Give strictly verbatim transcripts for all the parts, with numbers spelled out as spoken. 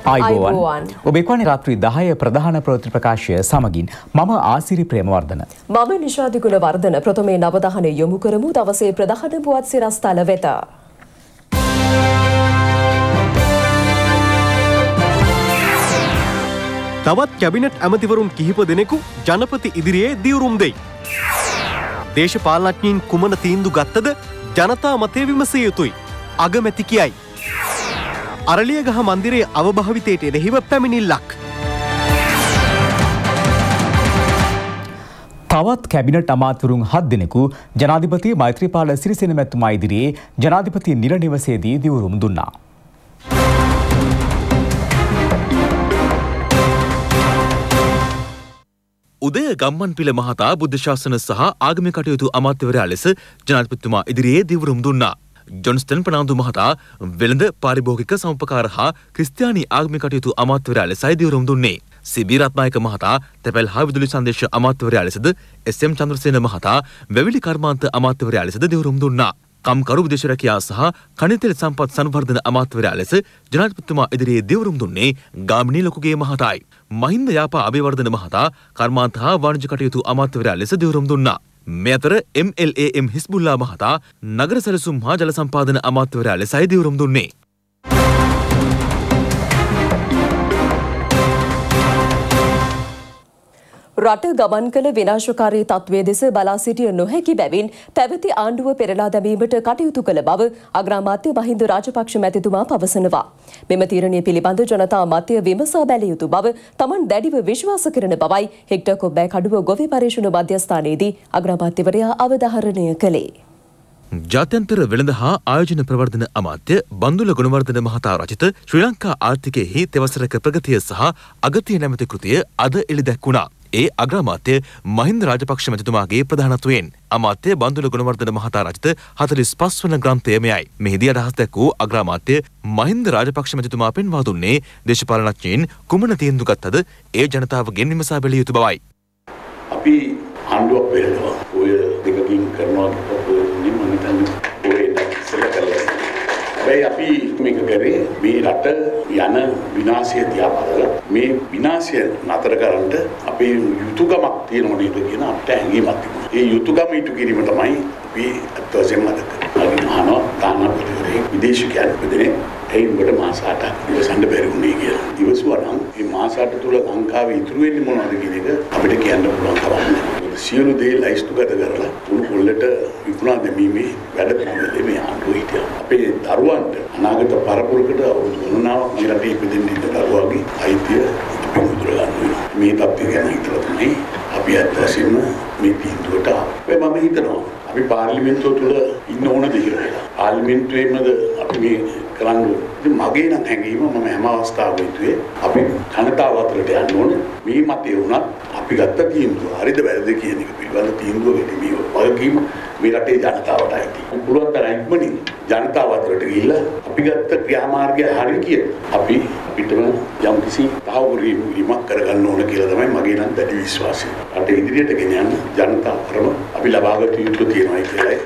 ආයුබෝවන් ඔබ එක්වන්නේ රාත්‍රී දහය ප්‍රධාන ප්‍රවෘත්ති ප්‍රකාශය සමගින් මම ආසිරි ප්‍රේමවර්ධන මම නිශාදි ගුණවර්ධන ප්‍රථමයෙන් අවධානය යොමු කරමු දවසේ ප්‍රධාන පුවත් සිරස්තල වෙත. තවත් කැබිනට් ඇමතිවරුන් කිහිප දෙනෙකු ජනපති ඉදිරියේ දිවුරුම් දෙයි. දේශපාලනඥයින් කුමන තීන්දුව ගත්තද ජනතා මතය විමසිය යුතුයි. අගමැති කියයි. අරලියගහ මන්දිරයේ අවභාවිතයට එරෙහිව පැමිණිල්ලක්. තවත් කැබිනට් අමාත්‍යවරුන් හත් දෙනෙකු ජනාධිපති මෛත්‍රීපාල සිරිසේන මැතිතුමා ඉදිරියේ ජනාධිපති නිල නිවසේදී දිවුරුම් දුන්නා. උදය ගම්මන්පිල මහතා බුද්ධ ශාසන සහ ආගමික කටයුතු අමාත්‍යවරයා ලෙස ජනාධිපතිතුමා ඉදිරියේ දිවුරුම් දුන්නා. ජොන්ස්ටන් ප්‍රනාන්දු මහතා වෙළඳ පාරිභෝගික සමුපකාර හා ක්‍රිස්තියානි ආගමික කටයුතු අමාත්‍යවරයා ලෙසයි දිවුරුම් දුන්නේ. සී.බී. රත්නායක මහතා තැපැල් හා විදුලි සංදේශ අමාත්‍යවරයා ලෙසද එස්.එම්. චන්ද්‍රසේන මහතා වැවිලි කර්මාන්ත අමාත්‍යවරයා ලෙසද දිවුරුම් දුන්නා. කම්කරු විදේශ රැකියා සහ කනිතෙල් සම්පත් සංවර්ධන අමාත්‍යවරයා ලෙස ජනාධිපතිතුමා ඉදිරියේ දිවුරුම් දුන්නේ ගාමිණී ලොකුගේ මහතායි. මහින්ද යාපා අබේවර්ධන මහතා කර්මාන්ත හා වාණිජ්‍ය කටයුතු අමාත්‍යවරයා ලෙස දිවුරුම් දුන්නා. මේ අතර එම් එල් ඒ එම් හිස්බුල්ලා මහතා නගර සැලසුම් හා ජල සම්පාදන අමාත්‍යවරයා ලෙසයි දිවුරුම් දුන්නේ. රට ගමන් කළ විනාශකාරී තත්ත්වයේ දෙස බලා සිටිය නොහැකි බැවින් පැවති ආණ්ඩුව පෙරලා දැමීමට කටයුතු කළ බව අග්‍රාමාත්‍ය මහින්ද රාජපක්ෂ මැතිතුමා පවසනවා. මෙම තීරණය පිළිබඳ ජනතා මතය විමසා බැලිය යුතු බව තමන් දැඩිව විශ්වාස කරන බවයි හෙක්ටර් කොබ්බෑ කඩුව ගොවි පරීක්ෂණ මධ්‍යස්ථානයේදී අග්‍රාමාත්‍යවරයා අවධාරණය කළේ. ජාත්‍යන්තර වෙළඳ හා ආයෝජන ප්‍රවර්ධන අමාත්‍ය බන්දුල ගුණවර්ධන මහතා රචිත ශ්‍රී ලංකා ආර්ථිකයෙහි තෙවසරක ප්‍රගතිය සහ අගතිය නැමැති කෘතිය අද එළිදැක්වුණා. ඒ අග්‍රාමාත්‍ය මහින්ද රාජපක්ෂ මැතිතුමාගේ ප්‍රධානත්වයෙන් අමාත්‍ය බන්දුල ගුණවර්ධන මහතා රචිත හතළිස් පස් වන ග්‍රන්ථය මෙයයි. මෙහිදී අදහස් දැක්වූ අග්‍රාමාත්‍ය මහින්ද රාජපක්ෂ මැතිතුමා පෙන්වා දුන්නේ දේශපාලනඥයින් කුමන තීන්දුව ගත්තද ඒ ජනතාවගෙන් විමසා බැලිය යුතු බවයි. අපි ආණ්ඩුවක් වෙනවා. ඔය දෙකකින් කරනවා කියන්නේ මම හිතන්නේ ඔය ඉස්සෙල්ලා කරලා. හැබැයි අපි මේක කරේ මේ රට යන විනාශය දිහා බලලා මේ විනාශය නතර කරන්න අපේ යුතුයකමක් තියෙනවා නේද කියන අපට හැඟීමක් තිබුණා. ඒ යුතුයකම ඉටු කිරීම තමයි අපි අත්වශයෙන්ම කරන්නේ. අපි මහානෝ තානාපතිවරේ විදේශිකයන් දෙදෙනෙක් එයින් කොට මාස අටක් ඉවසන්න බැරි වුණේ කියලා. ඉවසුවා නම් මේ මාස අට තුල ලංකාවේ ඉතුරු වෙන්නේ මොනවද කියන එක අපිට කියන්න පුළුවන් කමක් නැහැ. සියලු දේ ලයිස්තුගත කරලා උණු පොල්ලට විකුණා දැමීමේ වැඩ පිළිවෙලේ මේ ආණ්ඩුව හිටියා. අපේ දරුවන්ට අනාගත පරපුරකට අවුරුදු ගණනාවක් මේ රටේ ඉපදෙන්න ඉන්න දරුවාගේ අයිතිය අපි මුදල ගන්න වෙනවා. මේ තත්ත්වය ගැන හිතලා තමයි අපි අත්වශයෙන්ම මේ තීන්දුවට ආවේ. මම හිතනවා අපි පාර්ලිමේන්තුව තුළ ඉන්න ඕනද කියලා. පාර්ලිමේන්තුවේමද අපි මේ කරන්නේ. ඉතින් මගේ නම් හැඟීම මම හැම අවස්ථාවකම හිතුවේ අපි ජනතාව අතරට යන්න ඕනේ. මේ මතය වුණත් අපි ගත්ත තීන්දුව හරිද වැරදිද කියන එක පිළිබඳ තීන්දුව ගැනීම වගකීම මේ රටේ ජනතාවට අයිති. පුළුවන් තරම් ඉක්මනින් ජනතාව අතරට ගිහිල්ලා අපි ගත්ත ක්‍රියාමාර්ගය හරි කිය අපි අපිටම යම්කිසි තහවුරුවීමක් කරගන්න ඕන කියලා තමයි මගේ නම් දැඩි විශ්වාසය. රට ඉදිරියට ගෙන යන්න ජනතාව කරම අපි ලබාගත යුතු තියෙනවා කියලායි.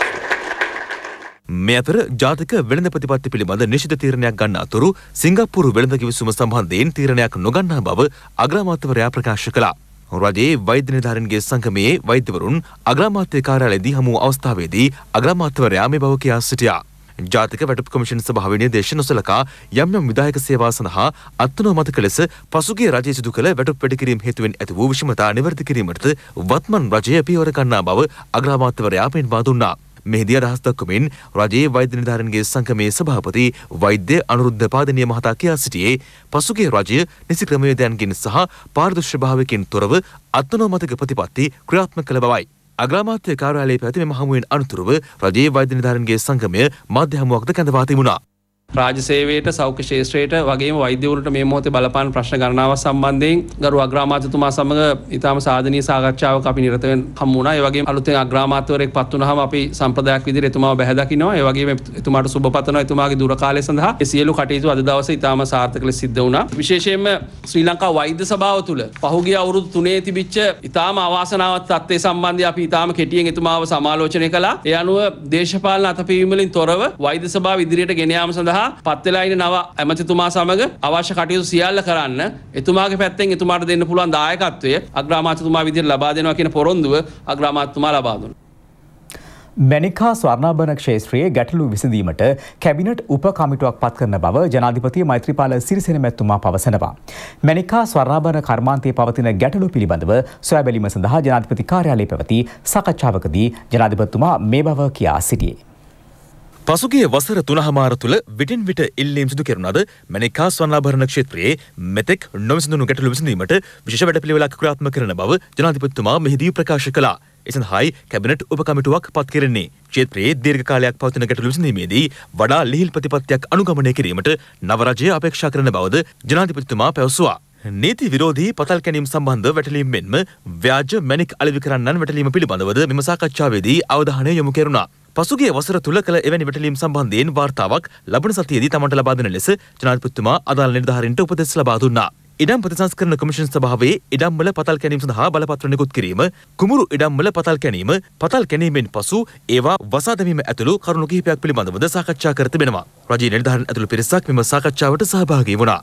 මේ අතර ජාතික වෙළඳ ප්‍රතිපත්ති පිළිබඳ නිශ්චිත තීරණයක් ගන්න අතුරු සිංගප්පූරු වෙළඳ කිවිසුම සම්බන්ධයෙන් තීරණයක් නොගන්නා බව අග්‍රාමාත්‍යවරයා ප්‍රකාශ කළා. රජයේ වෛද්‍ය නිලධාරීන්ගේ සංගමයේ වෛද්‍යවරුන් අග්‍රාමාත්‍ය කාර්යාලයේදී හමු අවස්ථාවේදී අග්‍රාමාත්‍යවරයා මේ බව කියා සිටියා. ජාතික වැටුප් කොමිෂන් සභාවේ නිර්දේශ නොසලකා යම් යම් විධායක සේවා සඳහා අත්නෝමත ලෙස පසුගිය රජයේ සිදු කළ වැටුප් වැඩි කිරීම හේතුවෙන් ඇති වූ විෂමතා නිවැරදි කිරීමට වත්මන් රජය පියවර ගන්නා බව අග්‍රාමාත්‍යවරයා පෙන්වා දුන්නා. මෙහිදී අදහස් දක්වමින් රජයේ වෛද්‍ය නිලධාරීන්ගේ සංගමේ සභාපති වෛද්‍ය අනුරුද්ධ පාදනීය මහතා කියා සිටියේ පසුගිය රජය නිසි ක්‍රමවේදයන්ගෙන් සහ පාරදර්ශී භාවයකින් තොරව අත්නෝමතික ප්‍රතිපත්ති ක්‍රියාත්මක කළ බවයි. අග්‍රාමාත්‍ය කාර්යාලයේ පැවති මෙම හමුවෙන් අනතුරුව රජයේ වෛද්‍ය නිලධාරීන්ගේ සංගමය මාධ්‍ය හමුවක්ද කැඳවා තිබුණා. රාජ්‍ය සේවයට සෞඛ්‍ය ශාස්ත්‍රයට වගේම වෛද්‍යවරුන්ට මේ මොහොතේ බලපාන ප්‍රශ්න ගණනාවක් සම්බන්ධයෙන් ගරු අග්‍රාමාත්‍යතුමා සමග ඊටාම සාධනීය සාකච්ඡාවක අපි නිරත වෙන්න හමු වුණා. ඒ වගේම අලුතෙන් අග්‍රාමාත්‍යවරයෙක් පත් වුණාම අපි සම්ප්‍රදායක් විදිහට එතුමාව බැහැ දකින්නවා. ඒ වගේම එතුමාට සුබ පතනවා. එතුමාගේ දුර කාලය සඳහා ඒ සියලු කටයුතු අද දවසේ ඊටාම සාර්ථක ලෙස සිද්ධ වුණා. විශේෂයෙන්ම ශ්‍රී ලංකා වෛද්‍ය සභාව තුළ පහුගිය අවුරුදු තුනේ තිබිච්ච ඊටාම අවාසනාවන්ත තත්ත්වයේ සම්බන්ධයෙන් අපි ඊටාම කෙටියෙන් එතුමාව සමාලෝචනය කළා. ඒ අනුව දේශපාලන අතපෙවීම වලින් තොරව වෛද්‍ය සභාව ඉදිරියට ගෙන යාම සඳහා නිසා පත් වෙලා ඉන්න නව ඇමතිතුමා සමග අවශ්‍ය කටයුතු සියල්ල කරන්න එතුමාගේ පැත්තෙන් එතුමාට දෙන්න පුළුවන් දායකත්වය අග්‍රාමාත්‍යතුමා විදිහට ලබා දෙනවා කියන පොරොන්දුව අග්‍රාමාත්‍යතුමා ලබා දුන්නා. මැනිකා ස්වර්ණාභරණ ක්ෂේත්‍රයේ ගැටලු විසඳීමට කැබිනට් උප කමිටුවක් පත් කරන බව ජනාධිපති මෛත්‍රීපාල සිරිසේන මැතිතුමා පවසනවා. මැනිකා ස්වර්ණාභරණ කර්මාන්තයේ පවතින ගැටලු පිළිබඳව සොයා බැලීම සඳහා ජනාධිපති කාර්යාලයේ පැවති සාකච්ඡාවකදී ජනාධිපතිතුමා මේ බව කියා සිටියේ. පසුගිය වසර තුනහමාර තුළ විටින් විට ඉල්ලීම් සිදු කෙරුණාද මැනිකා ස්වර්ණාභරණ ක්ෂේත්‍රයේ මෙතෙක් නොවිසඳුණු ගැටලු විසඳීමට විශේෂ වැඩපිළිවෙලක් ක්‍රියාත්මක කරන බව ජනාධිපතිතුමා මෙහිදී ප්‍රකාශ කළා. එසඳහායි කැබිනට් උප කමිටුවක් පත් කෙරෙන්නේ. ක්ෂේත්‍රයේ දීර්ඝ කාලයක් පවතින ගැටලු විසඳීමේදී වඩා ලිහිල් ප්‍රතිපත්තියක් අනුගමනය කිරීමට නව රජය අපේක්ෂා කරන බවද ජනාධිපතිතුමා පැවසුවා. නීති විරෝධී පතල් කැනීම් සම්බන්ධ වැටලීම් මෙන්ම ව්‍යාජ මැණික් අලෙවි කරන්නන් වැටලීම පිළිබඳවද මෙම සාකච්ඡාවේදී අවධානය යොමු කෙරුණා. පසුගිය වසර තුල කළ එවැනි වැටලීම් සම්බන්ධයෙන් වාර්තාවක් ලබන සතියේදී තමන්ට ලබා දෙන ලෙස ජනාධිපතිතුමා අදාළ නිලධාරීන්ට උපදෙස් ලබා දුන්නා. ඉඩම් ප්‍රතිසංස්කරණ කොමිෂන් සභාවේ ඉඩම්වල පතල් කැනීම සඳහා බලපත්‍ර නිකුත් කිරීම, කුමුරු ඉඩම්වල පතල් කැනීම, පතල් කැනීමෙන් පසු ඒවා වසා දැමීම ඇතුළු කරුණු කිහිපයක් පිළිබඳවද සාකච්ඡා කර තිබෙනවා. රජයේ නිලධාරීන් ඇතුළු පිරිසක් මෙම සාකච්ඡාවට සහභාගී වුණා.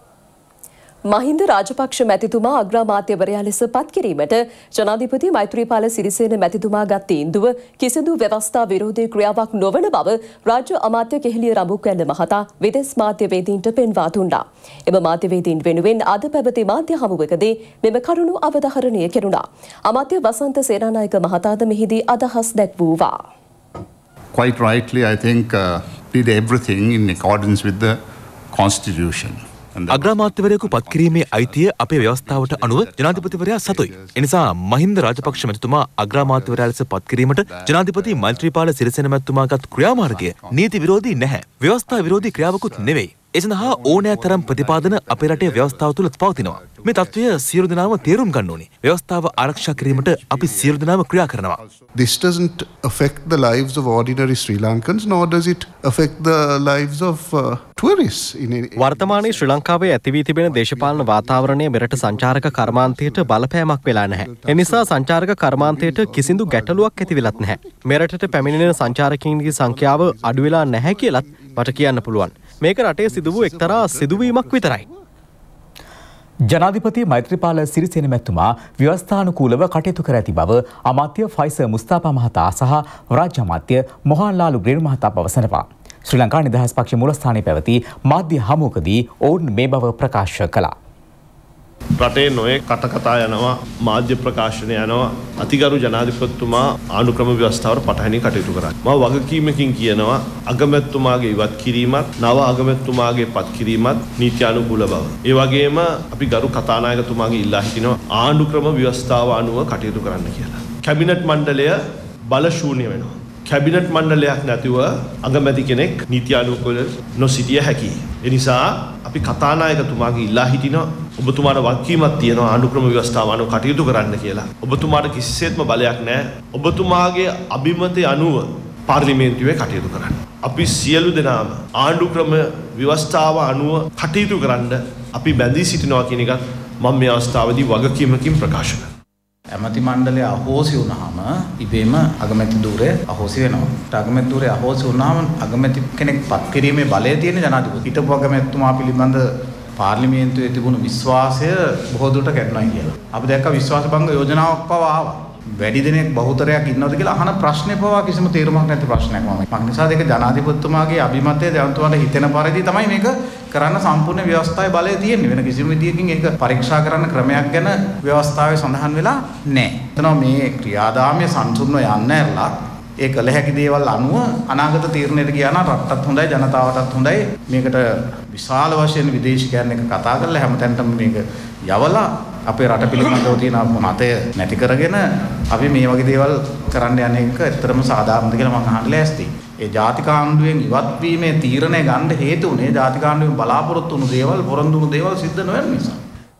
මහින්ද රාජපක්ෂ මැතිතුමා අග්‍රාමාත්‍යවරයා ලෙස පත් කිරීමට ජනාධිපති මෛත්‍රීපාල සිරිසේන මැතිතුමා ගත් තීන්දුව කිසිදු ව්‍යවස්ථා විරෝධී ක්‍රියාවක් නොවන බව රාජ්‍ය අමාත්‍ය කෙහෙලිය රඹුක්වැල්ල මහතා විදෙස් මාධ්‍යවේදීන්ට පෙන්වා දුන්නා. එම මාධ්‍යවේදීන් වෙනුවෙන් අද පැවති මාධ්‍ය හමුවකදී මෙම කරුණු අවධාරණය කෙරුණා. අමාත්‍ය වසන්ත සේනානායක මහතාද මෙහිදී අදහස් දැක්වූවා. Quite rightly, I think uh, did everything in accordance with the constitution. අග්‍රාමාත්‍යවරයෙකු පත් කිරීමේ අයිතිය අපේ ව්‍යවස්ථාවට අනුව ජනාධිපතිවරයා සතුයි. එනිසා මහින්ද රාජපක්ෂ මැතිතුමා අග්‍රාමාත්‍යවරයා ලෙස පත් කිරීමට ජනාධිපති මෛත්‍රීපාල සිරිසේන මැතිතුමාගත් ක්‍රියාමාර්ගය නීති විරෝධී නැහැ. ව්‍යවස්ථා විරෝධී ක්‍රියාවකුත් නෙවෙයි. ඒ සඳහා ඕනෑ තරම් ප්‍රතිපාදන අපේ රටේ ව්‍යවස්ථාව තුළ පවතිනවා. මේ තත්ත්වය සියලු දෙනාම තේරුම් ගන්න ඕනේ. ව්‍යවස්ථාව ආරක්ෂා කිරීමට අපි සියලු දෙනාම ක්‍රියා කරනවා. This doesn't affect the lives of ordinary Sri Lankans, nor does it affect the lives of uh, tourists. In any... වර්තමානයේ ශ්‍රී ලංකාවේ ඇති වී තිබෙන දේශපාලන වාතාවරණය මෙරට සංචාරක කර්මාන්තයට බලපෑමක් වෙලා නැහැ. එනිසා සංචාරක කර්මාන්තයට කිසිදු ගැටලුවක් ඇති වෙලත් නැහැ. මෙරටට පැමිණෙන සංචාරකයින්ගේ සංඛ්‍යාව අඩු වෙලා නැහැ කියලත් මට කියන්න පුළුවන්. මේක රටේ සිදු වූ එක්තරා සිදුවීමක් විතරයි. ජනාධිපති මෛත්‍රීපාල සිරිසේන මැතිතුමා ව්‍යවස්ථානුකූලව කටයුතු කර ඇති බව අමාත්‍ය ෆයිස මුස්තාපා මහතා සහ රාජ්‍ය අමාත්‍ය මොහන්ලාලු ග්‍රේනු මහතා පවසනවා. ශ්‍රී ලංකා නිදහස් පක්ෂ මූලස්ථානයේ පැවති මාධ්‍ය හමුවකදී ඔවුන් මේ බව ප්‍රකාශ කළා. රටේ නොයෙක් කටකතා යනවා, මාධ්‍ය ප්‍රකාශන යනවා. අතිගරු ජනාධිපතිතුමා ආණ්ඩුක්‍රම ව්‍යවස්ථාවට පටහැනි කටයුතු කරා. මම වගකීමකින් කියනවා අගමැතිතුමාගේ ඉවත් කිරීමත්, නව අගමැතිතුමාගේ පත් කිරීමත් නීත්‍යානුකූල බව. ඒ වගේම අපි ගරු කතානායකතුමාගේ ඉල්ලා හිටිනවා ආණ්ඩුක්‍රම ව්‍යවස්ථාව අනුව කටයුතු කරන්න කියලා. කැබිනට් මණ්ඩලය බල ශූන්‍ය වෙනවා. කැබිනට් මණ්ඩලයක් නැතිව අගමැති කෙනෙක් නීත්‍යානුකූල නොසිටිය හැකියි. ඒ නිසා අපි කතානායකතුමාගේ ඉල්ලා හිටිනවා ඔබතුමාට වගකීමක් තියෙනවා ආණ්ඩුක්‍රම ව්‍යවස්ථාව අනුව කටයුතු කරන්න කියලා. ඔබතුමාට කිසිසේත්ම බලයක් නැහැ. ඔබතුමාගේ අභිමතය අනුව පාර්ලිමේන්තුවේ කටයුතු කරන්න. අපි සියලු දෙනාම ආණ්ඩුක්‍රම ව්‍යවස්ථාව අනුව කටයුතු කරන්න අපි බැඳී සිටිනවා කියන එකත් මම මේ අවස්ථාවේදී වගකීමකින් ප්‍රකාශ කරනවා. ඇමති මණ්ඩලය අහෝසි වුණාම ඉබේම අගමැති ධූරය අහෝසි වෙනවා. අගමැති ධූරය අහෝසි වුණාම අගමැති කෙනෙක් පත් කිරීමේ බලය තියෙන ජනාධිපති. හිටපු අගමැතිතුමා පිළිබඳ පාර්ලිමේන්තුවේ තිබුණු විශ්වාසය බොහෝ දුරට කැඩුණා කියලා. අපි දැක්ක විශ්වාස භංග යෝජනාවක් පවා ආවා. වැඩි දෙනෙක් බහුතරයක් ඉන්නවද කියලා අහන ප්‍රශ්නේ පවා කිසිම තීරමක් නැති ප්‍රශ්නයක් මම. මම නිසා දෙක ජනාධිපතිතුමාගේ අභිමතය ජනතුමාට හිතෙන පරිදි තමයි මේක කරන්න සම්පූර්ණ ව්‍යවස්ථාවේ බලය තියෙන්නේ. වෙන කිසිම විදියකින් ඒක පරීක්ෂා කරන්න ක්‍රමයක් ගැන ව්‍යවස්ථාවේ සඳහන් වෙලා නැහැ. එතනවා මේ ක්‍රියාදාමය සංසුන්ව යන්න ඇරලා ඒ කළ හැකි දේවල් අනුව අනාගත තීරණයට ගියා නම් රටටත් හොඳයි ජනතාවටත් හොඳයි. මේකට විශාල වශයෙන් විදේශිකයන් එක්ක කතා කරලා හැමතැනටම මේක යවලා අපේ රට පිළිබඳව තියෙන මතය නැති කරගෙන අපි මේ වගේ දේවල් කරන්න යන එක ඇත්තටම සාධාරණද කියලා මම අහන්න ලෑස්තියි. ඒ ජාතික ආණ්ඩුවෙන් ඉවත් වීමේ තීරණය ගන්න හේතු උනේ ජාතික ආණ්ඩුවෙන් බලාපොරොත්තු වුණු දේවල් පොරොන්දු වුණු දේවල් සිද්ධ නොවන නිසා.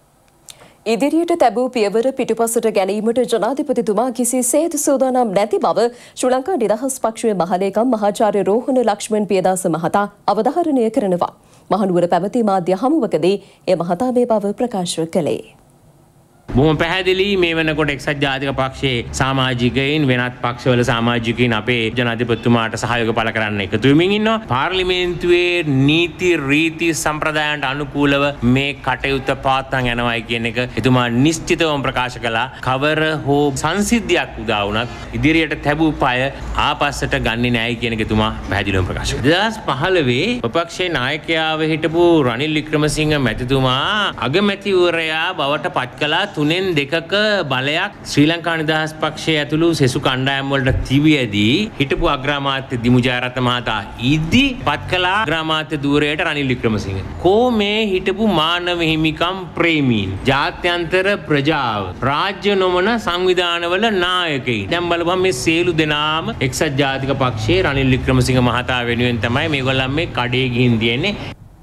ඉදිරියට තැබූ පියවර පිටුපසට ගැනීමට ජනාධිපතිතුමා කිසිසේත් සූදානම් නැති බව ශ්‍රී ලංකා නිදහස් පක්ෂයේ මහලේකම් මහාචාර්ය රෝහණ ලක්ෂ්මන් පියදාස මහතා අවධාරණය කරනවා. මහනුවර පැවති මාධ්‍ය හමුවකදී ඒ මහතා මේ බව ප්‍රකාශ කළේ. බොහොම පැහැදිලි මේ වෙනකොට එක්සත් ජාතික පක්ෂයේ සමාජිකයින් වෙනත් පක්ෂවල සමාජිකයින් අපේ ජනාධිපතිතුමාට සහයෝගය පළ කරන්න එකතු වෙමින් ඉන්නවා. පාර්ලිමේන්තුවේ නීති රීති සම්ප්‍රදායන්ට අනුකූලව මේ කටයුත්ත පාත්තන් යනවායි කියන එක එතුමා නිශ්චිතවම ප්‍රකාශ කළා. කවර හෝ සංසිද්ධියක් උදා වුණත් ඉදිරියට තැබූ පය ආපස්සට ගන්නේ නැහැ කියන එක එතුමා පැහැදිලිවම ප්‍රකාශ කළා. දෙදහස් පහළොවේ විපක්ෂයේ නායකයාව හිටපු රනිල් වික්‍රමසිංහ මැතිතුමා අගමැතිවරයා බවට පත් කළා. තුනෙන් දෙකක බලයක් ශ්‍රී ලංකා නිදහස් පක්ෂය ඇතුළු සෙසු කණ්ඩායම් වලට තිබියදී හිටපු අග්‍රාමාත්‍ය දිමු ජයරත්න මහතා ඉදි පත් කළා අග්‍රාමාත්‍ය ධූරයට රනිල් වික්‍රමසිංහ. කෝ මේ හිටපු මානව හිමිකම් ප්‍රේමීන් ජාත්‍යන්තර ප්‍රජාව රාජ්‍ය නොවන සංවිධානවල නායකයින් දැන් බලපන් මේ සියලු දෙනාම එක්සත් ජාතික පක්ෂයේ රනිල් වික්‍රමසිංහ මහතා වෙනුවෙන් තමයි මේගොල්ලන් මේ කඩේ ගිහින් තියෙන්නේ.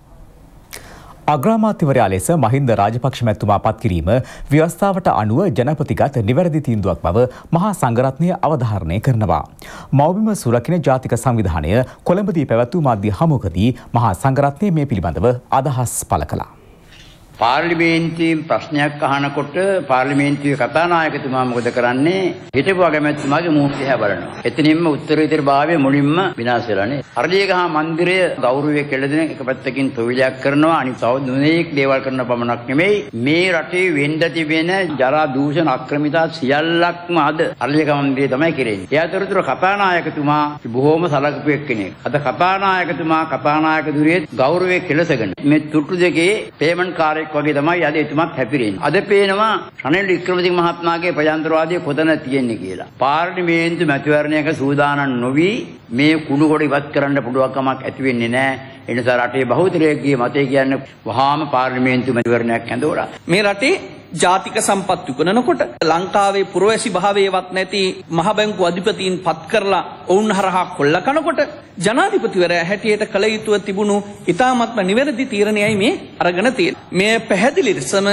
අග්‍රාමාත්‍යවරයා ලෙස මහින්ද රාජපක්ෂ මැතිතුමා පත් කිරීම ව්‍යවස්ථාවට අනුව ජනපතිගත නිවැරදි තීන්දුවක් බව මහා සංඝරත්නය අවධාරණය කරනවා. මව්බිම සුරකින ජාතික සංවිධානය කොළඹදී පැවැත්වූ මාධ්‍ය හමුවකදී මහා සංඝරත්නය මේ පිළිබඳව අදහස් පළ කළා. පාර්ලිමේන්තුවේ ප්‍රශ්නයක් අහනකොට පාර්ලිමේන්තුවේ කතානායකතුමා මොකද කරන්නේ? හිටපු අගමැතිතුමාගේ මුහුණ දිහා බලනවා. එතනින්ම උත්තරීතරභාවය මුලින්ම විනාශ වෙලානේ. අරලියගහ මන්දිරය ගෞරවය කෙළදෙන එක පැත්තකින් තොවිලයක් කරනවා. අනිත් තව නුනේක් දේවල් කරන පමණක් නෙමෙයි මේ රටේ වෙන්න තිබෙන ජරා දූෂණ අක්‍රමිතා සියල්ලක්ම අද අරලියගහ මන්දිරේ තමයි කෙරෙන්නේ. ඒ අතරතුර කතානායකතුමා බොහෝම සලකපු එක්කෙනෙක්. අද කතානායකතුමා කතානායක දුරියේ ගෞරවය කෙළසගෙන මේ තුට්ටු දෙකේ පේමන්ට් කාර්ය වගේ තමයි අද එතුමත් හැපිරෙන්නේ. අද පේනවා රනිල් වික්‍රමසිංහ මහත්මයාගේ ප්‍රජාතන්ත්‍රවාදය කොතන තියෙන්නේ කියලා. පාර්ලිමේන්තු මැතිවරණයක සූදානම් නොවි මේ කුණු කොට ඉවත් කරන්න පුළුවන් කමක් ඇති වෙන්නේ නැහැ. ඒ නිසා රටේ බහුතරයකගේ මතය කියන්නේ වහාම පාර්ලිමේන්තු මැතිවරණයක් ඇඳවලා මේ රටේ ජාතික සම්පත් විකුණනකොට ලංකාවේ පුරවැසි භාවයේවත් නැති මහ බැංකු අධිපතීන් පත් කරලා ඔවුන් හරහා කොල්ල කනකොට ජනාධිපතිවරයා හැටියට කළ යුතුව තිබුණු ඉතාමත්ම නිවැරදි තීරණයයි මේ අරගෙන තියෙන්නේ. මේ පැහැදිලි ලෙසම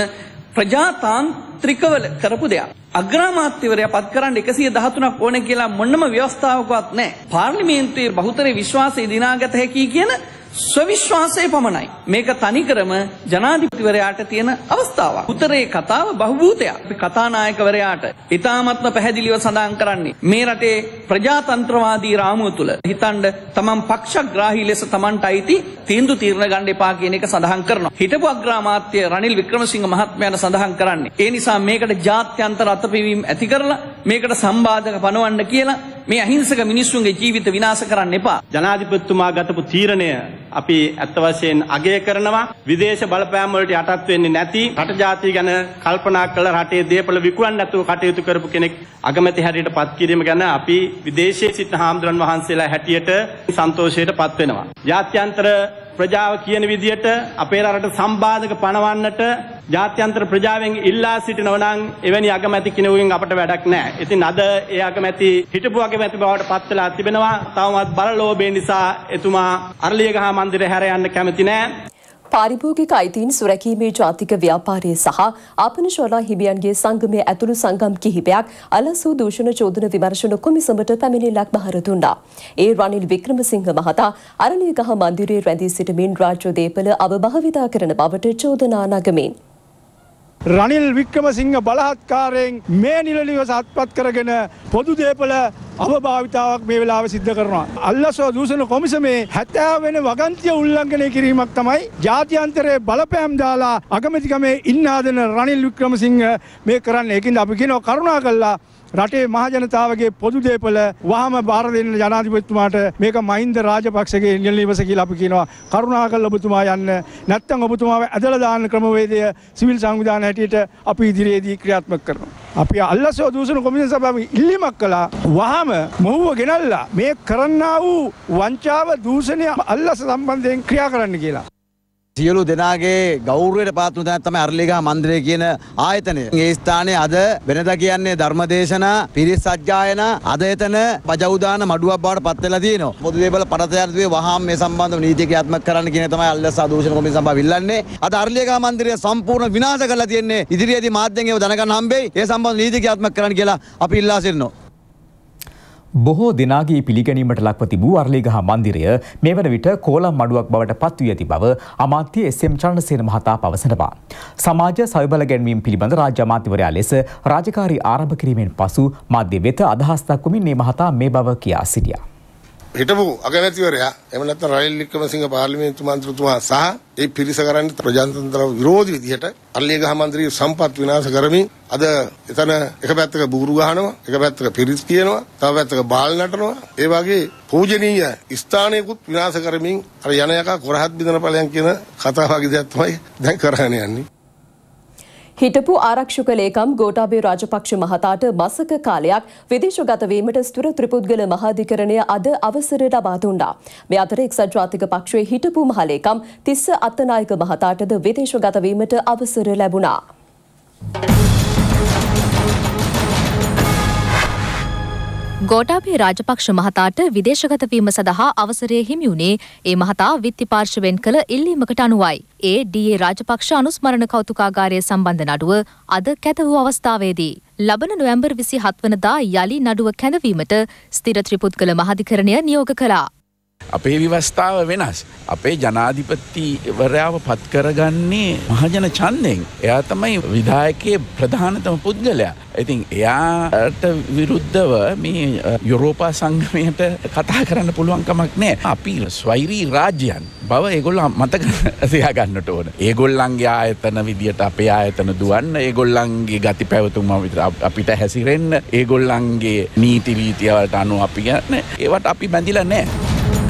ප්‍රජාතාන්ත්‍රිකවල කරපු දෙයක්. අග්‍රාමාත්‍යවරයා පත් කරන්න එකසිය දහතුනක් ඕනේ කියලා මොනම ව්‍යවස්ථාවකවත් නැහැ. පාර්ලිමේන්තුවේ බහුතරයේ විශ්වාසය දිනාගත හැකි කියන ස්වවිශ්වාසය පමණයි. මේක තනිකරම ජනාධිපතිවරයාට තියෙන අවස්ථාවක්. උතරේ කතාව බහුභූතයක්. අපි කතානායකවරයාට ඉතාමත්ම පැහැදිලිව සඳහන් කරන්නේ මේ රටේ ප්‍රජාතන්ත්‍රවාදී රාමුව තුල හිතන්න තමන් පක්ෂග්‍රාහී ලෙස තමන්ට අයිති තීන්දුව తీරන ගන්න එපා කියන එක සඳහන් කරනවා. හිටපු අග්‍රාමාත්‍ය රනිල් වික්‍රමසිංහ මහත්මයාට සඳහන් කරන්නේ ඒ නිසා මේකට ජාත්‍යන්තර අතපෙවීම ඇති කරලා මේකට සම්බාධක පනවන්න කියලා මේ අහිංසක මිනිස්සුන්ගේ ජීවිත විනාශ කරන්න එපා. ජනාධිපතිතුමා ගතපු තීරණය අපි ඇත්ත වශයෙන් අගය කරනවා. විදේශ බලපෑම් වලට යටත් වෙන්නේ නැති රට ජාතිය ගැන කල්පනා කළ රටේ දේපල විකුණන්න නැතුව කටයුතු කරපු කෙනෙක් අගමැති හැටියට පත් කිරීම ගැන අපි විදේශයේ සිටින හාමුදුරන් වහන්සේලා හැටියට සන්තෝෂයට පත් වෙනවා. ජාත්‍යන්තර ප්‍රජාව කියන විදියට අපේ රටට සම්බාධක පනවන්නට ජාත්‍යන්තර ප්‍රජාවෙන් ඉල්ලා සිටිනවා නම් එවැනි අගමැති කෙනෙකුගෙන් අපට වැඩක් නැහැ. ඉතින් අද ඒ අගමැති හිටපු අගමැති බවට පත් වෙලා තිබෙනවා. තවමත් බලලෝභය නිසා එතුමා අරලියගහ මන්දිරය හැර යන්න කැමති නැහැ. පාරිභෝගික අයිතීන් සුරැකීමේ ජාතික ව්‍යාපාරයේ සහ ආපනශෝලා හිමියන්ගේ සංගමය ඇතුළු සංගම් කිහිපයක් අලසූ දූෂණ චෝදන විමර්ශන කොමිසමට පැමිණිල්ලක් බහර දුන්නා. ඒ රනිල් වික්‍රමසිංහ මහතා අරලියගහ මන්දිරයේ රැඳී සිටමින් රාජ්‍ය දේපල අවභාවිතා කරන බවට චෝදනා නගමින් රනිල් වික්‍රමසිංහ බලහත්කාරයෙන් මේ නිලනිව සත්පත් කරගෙන පොදු දේපල අවභාවිතාවක් මේ වෙලාවේ සිද්ධ කරනවා. අල්ලසෝ දූෂණ කොමිසමේ හැත්තෑ වෙන වගන්තිය උල්ලංඝනය කිරීමක් තමයි ජාත්‍යන්තරයේ බලපෑම් දාලා අගමැතිකමේ ඉන්න හදන රනිල් වික්‍රමසිංහ මේ කරන්නේ. ඒකින්ද අපි කියනවා කරුණාකරලා රටේ මහ ජනතාවගේ පොදු දේපල වහම බාර දෙන්න ජනාධිපතිතුමාට මේක මහින්ද රාජපක්ෂගේ නිල නිවස කියලා අපි කියනවා. කරුණාකරලා ඔබතුමා යන්න. නැත්තම් ඔබතුමාව ඇදලා දාන්න ක්‍රමවේදය සිවිල් සංවිධාන හැටියට අපි ඉදිරියේදී ක්‍රියාත්මක කරනවා. අපි අල්ලසෝ දූෂණ කොමිසම සභාවේ ඉල්ලීමක් කළා. වහම මොහුව ගෙනල්ලා මේ කරන්නා වූ වංචාව දූෂණය අල්ලස සම්බන්ධයෙන් ක්‍රියා කරන්න කියලා. සියලු දෙනාගේ ගෞරවයට පාත්‍ර තැන තමයි අරලියගහ මන්දිරය කියන ආයතනය. ඒ ස්ථානයේ අද වෙනදා කියන්නේ ධර්මදේශනා, පිරිස් සජ්ජායනා, අද එතන බජවුදාන මඩුවක් බවට පත් වෙලා තියෙනවා. පොදු දේපල පරතරය වහාම මේ සම්බන්ධව නීති ක්‍රියාත්මක කරන්න කියන තමයි අල්ලස දූෂණ කොමිසම සභාව ඉල්ලන්නේ. අද අරලියගහ මන්දිරය සම්පූර්ණ විනාශ කරලා තියෙන්නේ. ඉදිරියේදී මාධ්‍යෙන් ඒව දැනගන්න හම්බෙයි. ඒ සම්බන්ධව නීති ක්‍රියාත්මක කරන්න කියලා අපි ඉල්ලා සිටිනවා. බොහෝ දෙනාගේ පිළිගැනීමට ලක්ව තිබූ අරලිගහ මන්දිරය මේ වන විට කෝලම් මඩුවක් බවට පත්වී ඇති බව අමාත්‍ය එස් එම් චන්ද්‍රසේන මහතා පවසනවා. සමාජ සවිබල ගැන්වීම පිළිබඳ රාජ්‍ය අමාත්‍යවරයා ලෙස රාජකාරී ආරම්භ කිරීමෙන් පසු මාධ්‍ය වෙත අදහස් දක්වමින් මේ මහතා මේ බව කියා සිටියා. හිටපු අගමැතිවරයා එම නැත්නම් රනිල් වික්‍රමසිංහ පාර්ලිමේන්තු මන්ත්‍රීතුමා සහ ඒ පිරිස කරන්නේ ප්‍රජාතන්ත්‍ර විරෝධී විදිහට අරලියගහ මන්දිරයේ සම්පත් විනාශ කරමින් අද එතන එක පැත්තක බුරු ගහනවා, එක පැත්තක පිරිස් කියනවා, තව පැත්තක බාල් නටනවා. ඒ වගේ පූජනීය ස්ථානයකුත් විනාශ කරමින් අර යන යකා කොරහත් බිඳන ඵලයන් කියන කතාව වගේ දෙයක් තමයි දැන් කරගෙන යන්නේ. හිටපු ආරක්ෂක ලේකම් ගෝඨාභය රාජපක්ෂ මහතාට මාසක කාලයක් විදේශගත වීමට ස්ථිර ත්‍රිපුද්ගල මහාධිකරණය අද අවසර ලබා දුන්නා. මේ අතර එක්සත් ජාතික පක්ෂයේ හිටපු මහලේකම් තිස්ස අත්තනායක මහතාටද විදේශගත වීමට අවසර ලැබුණා. ගෝඨාභය රාජපක්ෂ මහතාට විදේශගත වීම සඳහා අවසරය හිමි වුණේ ඒ මහතා විත්ති පාර්ශවයෙන් කළ ඉල්ලීමකට අනුවයි. ඒ ඩී.ඒ. රාජපක්ෂ අනුස්මරණ කෞතුකාගාරය සම්බන්ධ නඩුව අද කැත වූ අවස්ථාවේදී ලබන නොවැම්බර් විසිහත වනදා යලි නඩුව කැඳවීමට ස්ථිර ත්‍රිපුද්ගල මහාධිකරණය නියෝග කළා. අපේ ව්‍යවස්ථාව වෙනස්. අපේ ජනාධිපතිවරයාව පත් කරගන්නේ මහජන ඡන්දයෙන්. එයා තමයි විධායකයේ ප්‍රධානතම පුද්ගලයා. ඉතින් එයාට විරුද්ධව මේ යුරෝපා සංගමයට කතා කරන්න පුළුවන් කමක් නැහැ. අපි ස්වෛරී රාජ්‍යයන් බව ඒගොල්ලෝ මතක තියා ගන්නට ඕන. ඒගොල්ලන්ගේ ආයතන විදියට අපේ ආයතන දුවන්න, ඒගොල්ලන්ගේ ගති පැවතුම් අපිට හැසිරෙන්න, ඒගොල්ලන්ගේ නීති රීති වලට අනුව අපි යන්නේ. ඒවට අපි බැඳිලා නැහැ.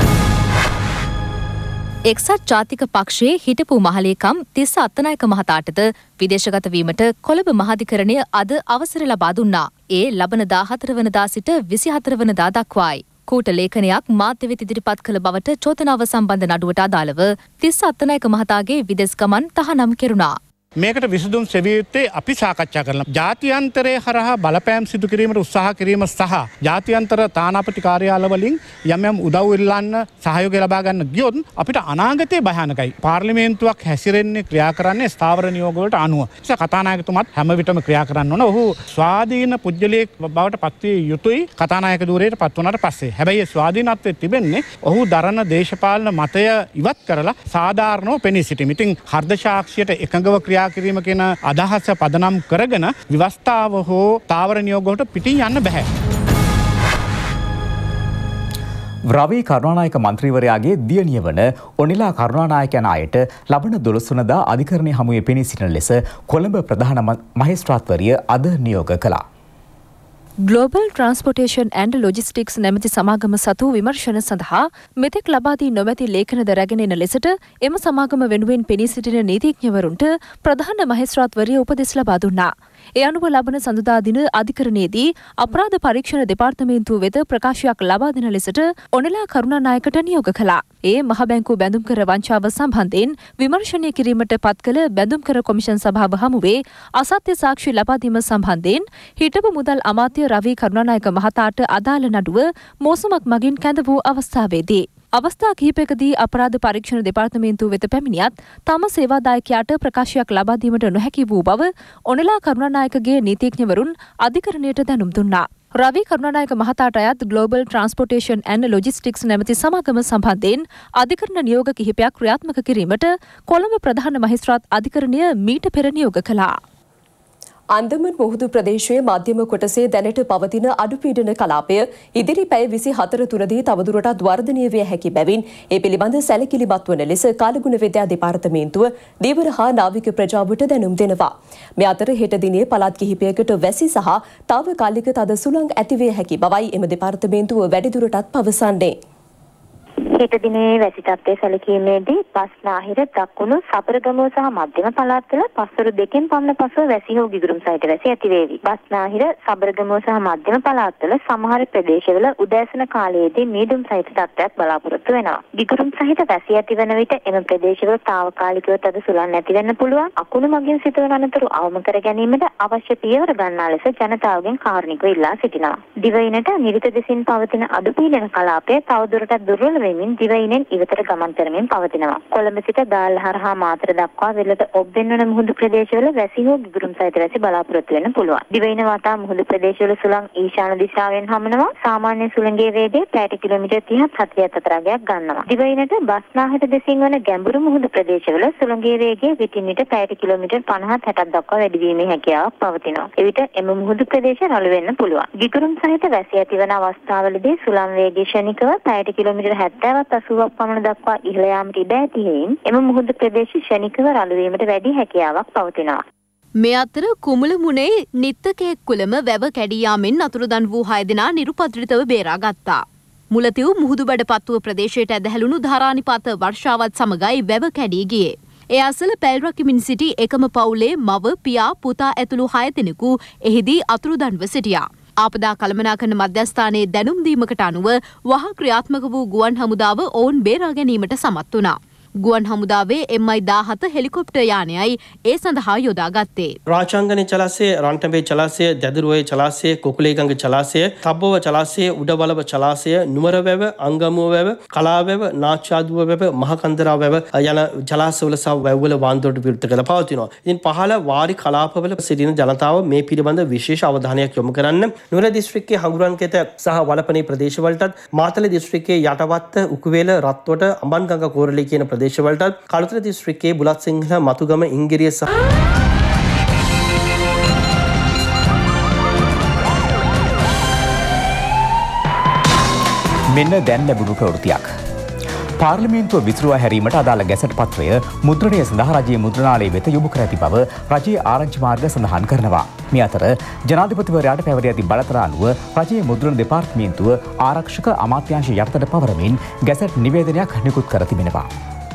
එක්සත් ජාතික පක්ෂයේ හිටපු මහලේකම් තිස්ස අත්තනායක මහතාටද විදේශගත වීමට කොළඹ මහාධිකරණය අද අවසර ලබා දුන්නා. ඒ ලබන දාහතර වනදා සිට විසිහතර වනදා දක්වායි. කූට ලේඛනයක් මාධ්‍ය වෙත ඉදිරිපත් කළ බවට චෝදනාව සම්බන්ධ නඩුවට අදාළව තිස්ස අත්තනායක මහතාගේ විදෙස් ගමන් තහනම් කෙරුණා. මේකට විසඳුම් සෙවිය යුත්තේ අපි සාකච්ඡා කරලා ජාත්‍යන්තරයේ හරහා බලපෑම් සිදු කිරීමට උත්සාහ කිරීම සහ ජාත්‍යන්තර තානාපති කාර්යාල වලින් යම් යම් උදව් ඉල්ලන්න සහයෝගය ලබා ගන්න ගියොත් අපිට අනාගතයේ භයානකයි. පාර්ලිමේන්තුවක් හැසිරෙන්නේ ක්‍රියා කරන්නේ ස්ථාවර නියෝග වලට අනුව. ඒක කතානායකතුමත් හැම විටම ක්‍රියා කරන්න ඕන. ඔහු ස්වාධීන පුජ්‍යලයක් බවට පත් විය යුතුයි කතානායක ධූරයට පත් වුණාට පස්සේ. හැබැයි ඒ ස්වාධීනත්වයේ තිබෙන්නේ ඔහු දරන දේශපාලන මතය ඉවත් කරලා සාධාරණව පෙනී සිටීම. ඉතින් හර්ධ සාක්ෂියට එකඟව ක්‍රියා කිරීම කියන අදහස පදනම් කරගෙන ව්‍යවස්ථාව හෝ තාවර නියෝග වලට පිටින් යන්න බෑ. රවී කරුණානායක මන්ත්‍රීවරයාගේ දියණිය වන ඔනිලා කරුණානායක යන අයට ලබන දොළොස් වනදා අධිකරණයේ හමුවේ පෙනී සිටින ලෙස කොළඹ ප්‍රධාන මහේස්ත්‍රාත්වරිය අද නියෝග කළා. ග්ලෝබල් ට්‍රාන්ස්පෝර්ටේෂන් ඇන්ඩ් ලොජිස්ටික්ස් නැමැති සමාගම සතු විමර්ශන සඳහා මෙතෙක් ලබා දී නොමැති ලේඛනද රැගෙන එන ලෙසට එම සමාගම වෙනුවෙන් පෙනී සිටින නීතිඥවරුන්ට ප්‍රධාන මහේස්ත්‍රාත්වරිය උපදෙස් ලබා දුන්නා. ඒ අනුව ලබන සඳුදා දින අධිකරණයේදී අපරාධ පරීක්ෂණ දෙපාර්තමේන්තුව වෙත ප්‍රකාශයක් ලබා දෙන ලෙසට ඔනලා කරුණානායකට නියෝග කළා. ඒ මහ බැංකුව බැඳුම්කර වංචාව සම්බන්ධයෙන් විමර්ශනය කිරීමට පත් කළ බැඳුම්කර කොමිෂන් සභාව හමුවේ අසත්‍ය සාක්ෂි ලබා දීම සම්බන්ධයෙන් හිටපු මුදල් අමාත්‍ය රවී කරුණානායක මහතාට අදාළ නඩුව මෝසමක් මගින් කැඳ වූ අවස්ථාවේදී අවස්ථා කිහිපයකදී අපරාධ පරීක්ෂණ දෙපාර්තමේන්තුව වෙත පැමිණියත් තම සේවාදායකයාට ප්‍රකාශයක් ලබා දීමට නොහැකි වූ බව ඔනලා කරුණානායකගේ නීතිඥවරුන් අධිකරණයට දැනුම් දුන්නා. රවී කරුණානායක මහතාට අයත් ග්ලෝබල් ට්‍රාන්ස්පෝර්ටේෂන් ඇන්ඩ් ලොජිස්ටික්ස් නැමැති සමාගම සම්බන්ධයෙන් අධිකරණ නියෝග කිහිපයක් ක්‍රියාත්මක කිරීමට කොළඹ ප්‍රධාන මහේස්ත්‍රාත් අධිකරණය මීට පෙර නියෝග කළා. අන්දමන් මුහුදු ප්‍රදේශයේ මධ්‍යම කොටසේ දැනට පවතින අඩුපීඩන කලාපය ඉදිරි පැය විසිහතර තුනදී තවදුරටත් වර්ධනය විය හැකි බැවින් ඒ පිළිබඳ සැලකිලිමත් වන ලෙස කාලගුණ විද්‍යා දෙපාර්තමේන්තුව දීවර හා නාවික ප්‍රජාවට දැනුම් දෙනවා. මේ අතර හෙට දිනේ පළාත් කිහිපයකට වැසි සහ තාවකාලික තද සුළං ඇතිවිය හැකි බවයි එම දෙපාර්තමේන්තුව වැඩිදුරටත් පවසන්නේ. හෙට දිනේ වැසි තත්ත්වය සැලකීමේදී බස්නාහිර දකුණු සබරගමුව සහ මධ්‍යම පළාත්වල පස්වරු දෙකෙන් පමණ පසුව වැසි හෝ ගිගුරුම් සහිත වැසි ඇතිවේවි. බස්නාහිර සබරගමුව සහ මධ්‍යම පළාත්වල සමහර ප්‍රදේශවල උදෑසන කාලයේදී මීදුම් සහිත තත්ත්වයක් බලාපොරොත්තු වෙනවා. ගිගුරුම් සහිත වැසි ඇතිවන විට එම ප්‍රදේශවල తాවකාලිකව තද සුළං ඇති වෙන්න පුළුවන්. අකුණු මගින් සිදුවන අනතුරු අවම කර ගැනීමට අවශ්‍ය පියවර ගන්නා ලෙස ජනතාවගෙන් කාරුණිකව ඉල්ලා සිටිනවා. දිවයිනට නිරිත දෙසින් පවතින අඩුපීඩන කලාපය තවදුරටත් දුර්වල වෙමින් බැවින් දිවයිනෙන් ඉවතට ගමන් කරමින් පවතිනවා. කොළඹ සිට ගාල්ල හරහා මාතර දක්වා වෙළඳ ඔබ්බෙන් වන මුහුදු ප්‍රදේශවල වැසි හෝ ගිගුරුම් සහිත වැසි බලාපොරොත්තු වෙන්න පුළුවන්. දිවයින වටා මුහුදු ප්‍රදේශවල සුළං ඊශාන දිශාවෙන් හමනවා. සාමාන්‍ය සුළඟේ වේගය පැයට කිලෝමීටර් තිහක් හතළිස් අතර අගයක් ගන්නවා. දිවයිනට බස්නාහිර දෙසින් වන ගැඹුරු මුහුදු ප්‍රදේශවල සුළඟේ වේගය විටින් විට පැයට කිලෝමීටර් පනහක් හැටක් දක්වා වැඩි වීමේ හැකියාවක් පවතිනවා. එවිට එම මුහුදු ප්‍රදේශ රළු වෙන්න පුළුවන්. ගිගුරුම් සහිත වැසි ඇතිවන අවස්ථාවලදී සුළං වේගය ක්ෂණිකව පැයට කිලෝමීටර් හැත්තෑවක් අසූවක් පමණ දක්වා ඉහළ යාමට ඉඩ ඇති හේයින් එම මුහුදු ප්‍රදේශ ක්ෂණිකව රළු වීමට වැඩි හැකියාවක් පවතිනවා. මේ අතර කුමුළුමුණේ නිත්තකෙක් කුලම වැව කැඩී යාමෙන් අතුරුදන් වූ හය දෙනා නිරුපද්‍රිතව බේරා ගත්තා. මුලතිව් මුහුදුබඩ පත්තුව ප්‍රදේශයට ඇදහැළුණු ධාරානිපාත වර්ෂාවත් සමගයි වැව කැඩී ගියේ. ඒ අසල පැල් රකිමින් සිටි එකම පවුලේ මව, පියා, පුතා ඇතුළු හය දෙනෙකු එහිදී අතුරුදන්ව සිටියා. ආපදා කළමනාකරන මධ්‍යස්ථානයේ දැනුම් දීමකට අනුව වහ ක්‍රියාත්මක වූ ගුවන් හමුදාව ඔවුන් බේරා ගැනීමට සමත් වුණා. ගුවන් හමුදාවේ එම් අයි දාහත හෙලිකොප්ටර් යානයයි ඒ සඳහා යොදාගත්තේ. රාජාංගනේ ජලාශය, රන්ටඹේ ජලාශය, දැදුරුවේ ජලාශය, කුකුලේගඟ ජලාශය, තබ්බව ජලාශය, උඩවලව ජලාශය, නුවර වැව, අංගමුව වැව, කලා වැව, නාචාදුව වැව, මහකන්දරා වැව යන ජලාශවල සහ වැව්වල වාන්දොඩ විරුද්ධ කළ පවතිනවා. ඉතින් පහළ වාරි කලාපවල සිටින ජනතාව මේ පිළිබඳ විශේෂ අවධානයක් යොමු කරන්න. නුවර දිස්ත්‍රික්කයේ හඟුරන්කෙත සහ වලපනේ ප්‍රදේශවලටත්, මාතල දිස්ත්‍රික්කයේ යටවත්ත, උකුවේල, රත්වට, අඹන්ගඟ කෝරළේ කියන ප්‍රදේශවලටත්, කළුතර දිස්ත්‍රික්කයේ බුලත් සිංහ, මතුගම, ඉංගිරිය සහ මෙන්න දැන් ලැබුණු ප්‍රවෘත්තියක්. පාර්ලිමේන්තුව විසිරුවා හැරීමට අදාළ ගැසට් පත්‍රය මුද්‍රණය සඳහා රජයේ මුද්‍රණාලය වෙත යොමු කර ඇති බව රජයේ ආරංචි මාර්ග සඳහන් කරනවා. මේ අතර ජනාධිපතිවරයාට පැවරී ඇති බලතල අනුව රජයේ මුද්‍රණ දෙපාර්තමේන්තුව ආරක්ෂක අමාත්‍යාංශ යටතට පවරමින් ගැසට් නිවේදනයක් නිකුත් කර තිබෙනවා.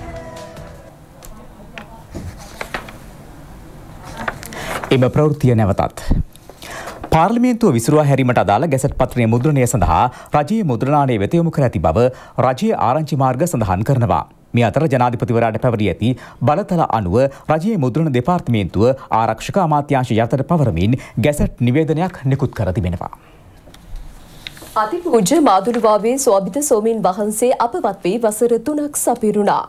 එම ප්‍රවෘත්තිය නැවතත්. පාර්ලිමේන්තුව විසිරුවා හැරීමට අදාළ ගැසට් පත්‍රයේ මුද්‍රණය සඳහා රජයේ මුද්‍රණාලය වෙත යොමු කර ඇති බව රජයේ ආරංචි මාර්ග සඳහන් කරනවා. මේ අතර ජනාධිපතිවරයාට පැවරී ඇති බලතල අනුව රජයේ මුද්‍රණ දෙපාර්තමේන්තුව ආරක්ෂක අමාත්‍යාංශ යටතට පවරමින් ගැසට් නිවේදනයක් නිකුත් කර තිබෙනවා. අතිපූජ්‍ය මාදුළුවාවේ සෝබිත සෝමීන් වහන්සේ අපවත් වී වසර තුනක් සපිරුණා.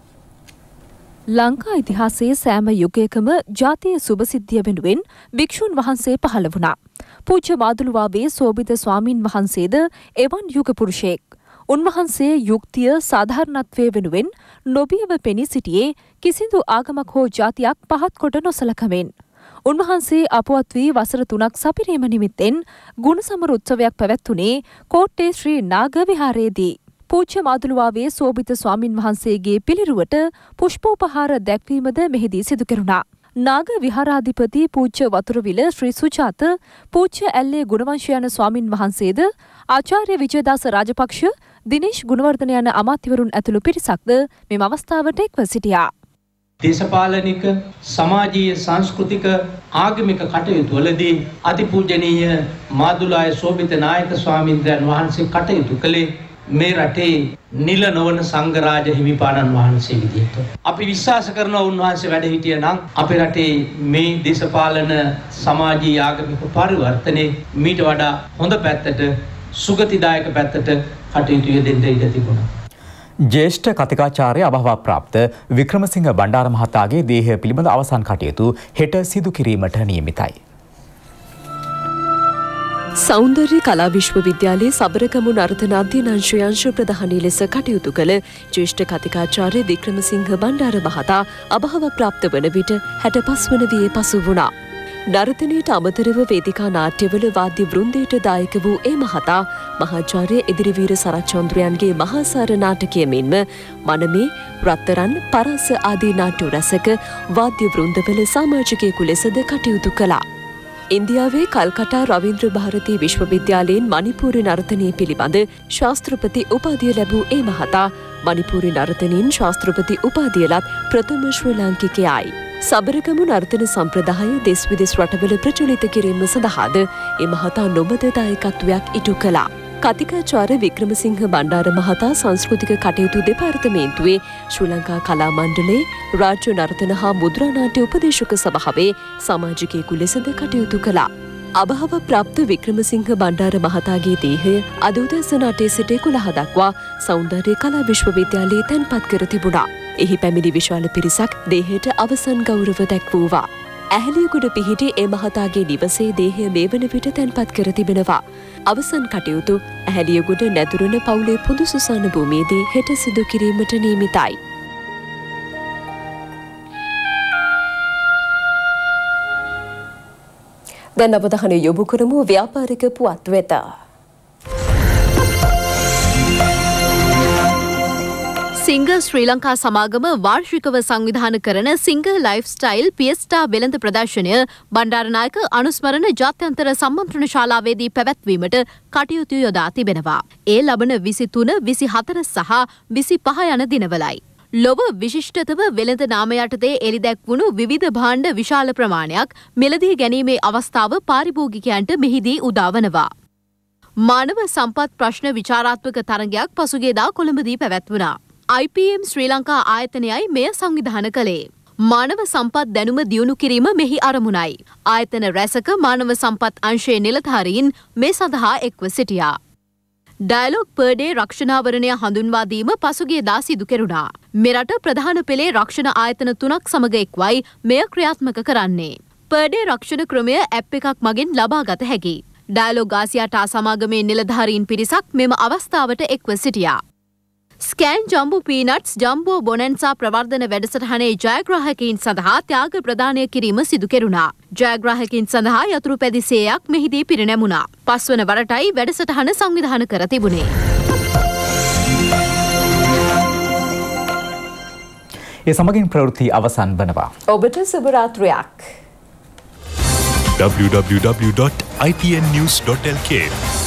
ලංකා ඉතිහාසයේ සෑම යුගයකම ජාතිය සුභසිද්ධිය වෙනුවෙන් භික්ෂුන් වහන්සේ පහළ වුණා. පූජ්‍ය මාදුළුවාවේ සෝබිත ස්වාමීන් වහන්සේද එවන් යුග පුරුෂයෙක්. උන්වහන්සේ යුක්තිය සාධාරණත්වය වෙනුවෙන් නොබියව පෙනී සිටියේ කිසිදු ආගමක් හෝ ජාතියක් පහත් කොට නොසලකමින්. උන්වහන්සේ අපවත් වී වසර තුනක් සපිරීම නිමිත්තෙන් ගුණසමර උත්සවයක් පැවැත්වුණේ කෝට්ටේ ශ්‍රී නාග විහාරයේදී. පූජ්‍ය මාදුළුවාවේ සෝබිත ස්වාමින් වහන්සේගේ පිළිරුවට පුෂ්පෝපහාර දැක්වීමද මෙහිදී සිදු කෙරුණා. නාග විහාරාධිපති පූජ්‍ය වතුරවිල ශ්‍රී සුජාත, පූජ්‍ය ඇල්ලේ ගුණවංශ යන ස්වාමින් වහන්සේද, ආචාර්ය විජයදාස රාජපක්ෂ, දිනේෂ් ගුණවර්ධන යන අමාත්‍යවරුන් ඇතුළු පිරිසක්ද මෙම අවස්ථාවට එක්ව සිටියා. දේශපාලනික, සමාජීය, සංස්කෘතික, ආගමික කටයුතු වලදී අතිපූජනීය මාදුළුවාවේ සෝබිත නායක ස්වාමීන් වහන්සේ කටයුතු කළේ මේ රටේ නිල නොවන සංඝරාජ හිමිපාණන් වහන්සේ විදිහට. අපි විශ්වාස කරනවා උන්වහන්සේ වැඩ හිටිය නම් අපේ රටේ මේ දේශපාලන සමාජීය ආගමික පරිවර්තනේ මීට වඩා හොඳ පැත්තට, සුගතිදායක පැත්තට කටයුතු යෙදෙන්න ඉඩ තිබුණා. ජ්‍යෙෂ්ඨ කතිකාචාර්ය අභාවප්‍රාප්ත වික්‍රමසිංහ බණ්ඩාර මහතාගේ දේහය පිළිබඳ අවසන් කටයුතු හෙට සිදු කිරීමට නියමිතයි. සෞන්දර්ය කලා විශ්වවිද්‍යාලයේ සබරගමු නර්තන අධ්‍යනාංශය අංශ ප්‍රධානී ලෙස කටයුතු කළ ජ්‍යෙෂ්ඨ කතිකාචාර්ය වික්‍රමසිංහ බණ්ඩාර මහතා අභාවප්‍රාප්ත වන විට හැටපස් වන වියේ පසු වුණා. නර්තනයට අමතරව වේදිකා නාට්‍යවල වාද්‍ය වෘන්දයට දායක වූ ඒ මහතා මහාචාර්ය එදිරිවීර සරච්චන්ද්‍රයන්ගේ මහාසාර නාටකය මෙන්ම මනමේ, රත්තරන්, පරස ආදී නාට්‍ය රසක වාද්‍ය වෘන්දවල සමාජිකයෙකු ලෙසද කටයුතු කළා. ඉන්දියාවේ කල්කටා රවීන්ද්‍ර භාරතී විශ්වවිද්‍යාලයෙන් මණිපූරි නර්තනය පිළිබඳ ශාස්ත්‍රපති උපාධිය ලැබූ ඒ මහතා මණිපූරි නර්තනයෙන් ශාස්ත්‍රපති උපාධිය ලත් ප්‍රථම ශ්‍රී ලාංකිකයයි. සබරගමු නර්තන සම්ප්‍රදාය දෙස් විදෙස් රටවල ප්‍රචලිත කිරීම සඳහාද ඒ මහතා නොබද දායකත්වයක් ඉටු කළා. කතිකාචාර්ය වික්‍රමසිංහ බණ්ඩාර මහතා සංස්කෘතික කටයුතු දෙපාර්තමේන්තුවේ ශ්‍රී ලංකා කලා මණ්ඩලයේ රාජ්‍ය නර්තන හා මුද්‍රා නාට්‍ය උපදේශක සභාවේ සමාජිකයෙකු ලෙසද කටයුතු කළා. අභාව ප්‍රාප්ත වික්‍රමසිංහ බණ්ඩාර මහතාගේ දේහය අද උදෑසන අටේ සිට එකොළහ දක්වා සෞන්දර්ය කලා විශ්වවිද්‍යාලයේ තැන්පත් කර තිබුණා. එහි පැමිණි විශාල පිරිසක් දේහයට අවසන් ගෞරව දැක්වූවා. ඇහැලියගොඩ පිහිටි ඒ මහතාගේ නිවසේ දේහය මේ වන විට තැන්පත් කර තිබෙනවා. අවසන් කටයුතු ඇහැලියගොඩ නැදුරන පවුලේ පොදු සුසාන භූමියේදී හෙට සිදු කිරීමට නියමිතයි. දැන් අවධානය යොමු කරමු ව්‍යාපාරික පුවත් වෙත. සිංග ශ්‍රී ලංකා සමාගම වාර්ෂිකව සංවිධාන කරන සිංග ලයිෆ්ස්ටයිල් පියස්ටා වෙළඳ ප්‍රදර්ශනය බණ්ඩාරනායක අනුස්මරණ ජාත්‍යන්තර සම්මන්ත්‍රණ ශාලාවේදී පැවැත්වීමට කටයුතු යොදා තිබෙනවා. ඒ ලබන විසිතුන විසිහතර සහ විසිපහ යන දිනවලයි. ලොව විශිෂ්ටතව වෙළඳ නාම යටතේ එළිදැක්වුණු විවිධ භාණ්ඩ විශාල ප්‍රමාණයක් මිලදී ගැනීමේ අවස්ථාව පාරිභෝගිකයන්ට මෙහිදී උදාවනවා. මානව සම්පත් ප්‍රශ්න විචාරාත්මක තරගයක් පසුගියදා කොළඹදී පැවැත්වුණා. I P M ශ්‍රී ලංකා ආයතනයයි මෙය සංවිධාන කළේ. මානව සම්පත් දැනුම දියුණු කිරීම මෙහි අරමුණයි. ආයතන රැසක මානව සම්පත් අංශයේ නිලධාරීන් මේ සඳහා එක්ව සිටියා. ඩයලොග් පර් ඩේ රක්ෂණාවරණය හඳුන්වා දීම පසුගියදා සිදු කෙරුණා. මෙරට ප්‍රධාන පෙළේ රක්ෂණ ආයතන තුනක් සමග එක්වයි මෙය ක්‍රියාත්මක කරන්නේ. පර් ඩේ රක්ෂණ ක්‍රමය ඇප් එකක් මගින් ලබා ගත හැකි. ඩයලොග් ආසියාටා සමාගමේ නිලධාරීන් පිරිසක් මෙම අවස්ථාවට එක්ව සිටියා. ස්කෑන් ජම්බු පීනට්ස් ජම්බෝ බොනන්සා ප්‍රවර්ධන වැඩසටහනේ ජයග්‍රාහකයින් සඳහා ත්‍යාග ප්‍රදානය කිරීම සිදු කෙරුණා. ජයග්‍රාහකයින් සඳහා යතුරු පැදිසේයක් මෙහිදී පිරිනැමුණා. පස්වන වරටයි වැඩසටහන සංවිධාන කර තිබුණේ. ඒ සමගින් ප්‍රවෘත්ති අවසන් වනවා. ඔබට සුබ රාත්‍රියක්. w w w dot i p n news dot l k